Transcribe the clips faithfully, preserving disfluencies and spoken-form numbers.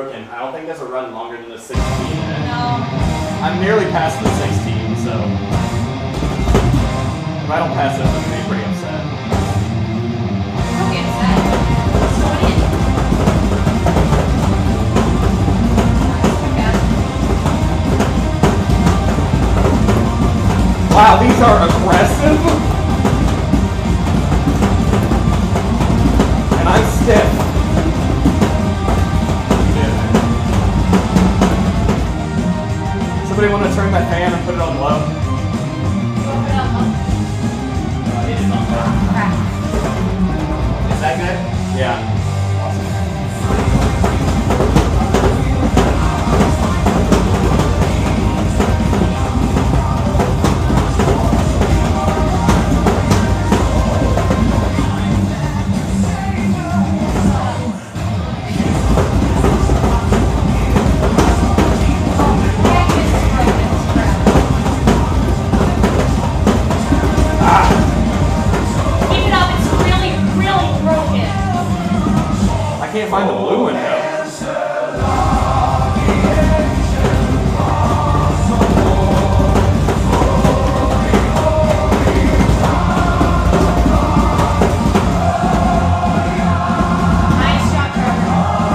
broken. I don't think there's a run longer than the sixteen. No. I'm nearly past the sixteen, so if I don't pass it, I'm gonna be pretty upset. Don't be upset. It's going in. Wow, these are aggressive. And I'm stiff. Somebody want to turn my fan and put it on low? Put it on low. Uh, it is on low. Crap. Is that good? Yeah. I can't find the blue window. Nice shot, Trevor.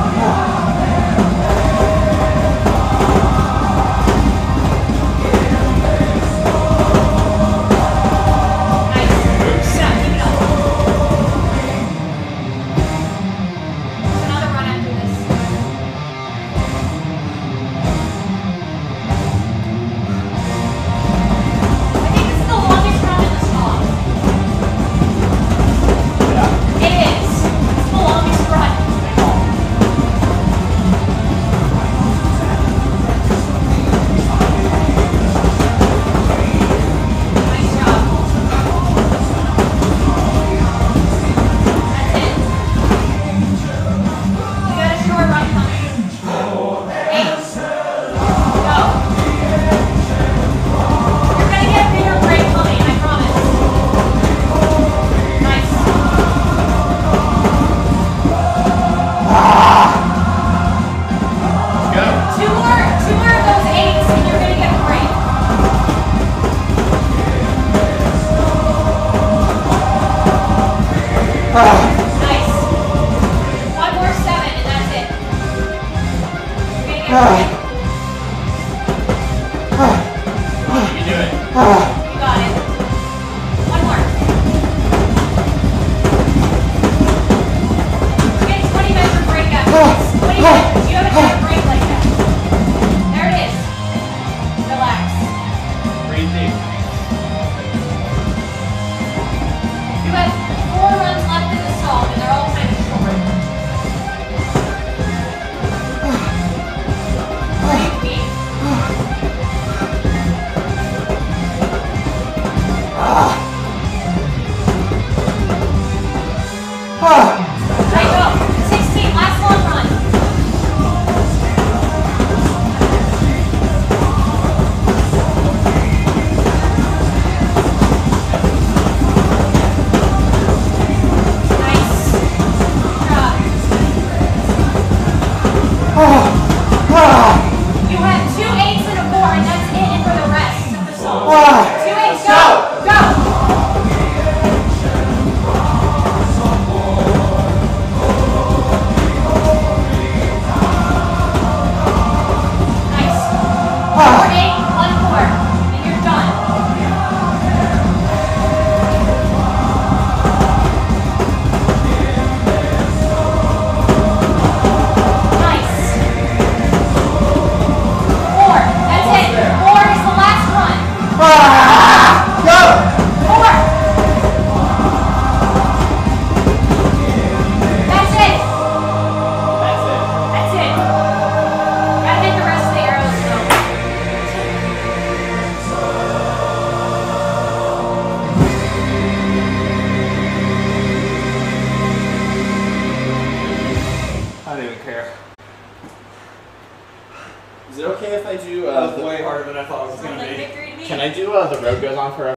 Nice. Sit up, keep it up. Another run after this. I think this is the longest run in the song. Yeah. It is. It's the longest run. Nice job. That's it. You got a short run coming. Eight. Go. You're gonna get a bigger break coming, I promise. Nice. Go. Two more, two more of those eights, and you're gonna get a break. Nice. One more seven, and that's it. You're gonna get a break. You do it. You got it. One more. You get a twenty measure break after this. twenty measures. You haven't had a break like that. There it is. Relax. Breathe deep. You have four runs left in the song, and they're all kind of short. Breathe deep. There you go. sixteen, last long run. Nice. Good job. You have two eights and a four, and that's it for the rest of the song. Two eights, go! Go! Nice. Four eight, one four, and you're done. Nice. Four. That's it. Four is the last one. Go! Four. That's it. That's it. That's it. Gotta hit the rest of the arrows though. I don't even care. Is it okay if I do uh, That was the, way harder than I thought it was Sounds going to like be. victory to me. can I do uh, the road goes on forever?